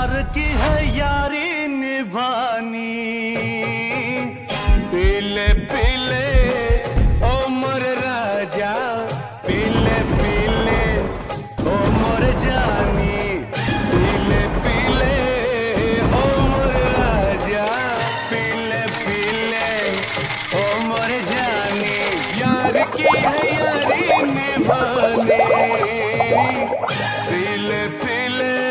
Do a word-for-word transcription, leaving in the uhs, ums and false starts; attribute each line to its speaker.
Speaker 1: यार की है यारी निभानी। पीले पीले ओ मोर राजा, पीले पीले ओ मोर जानी। पीले पीले ओ मोर राजा, पीले पीले ओ मोर जानी। यार की है यारी निभानी। पीले पीले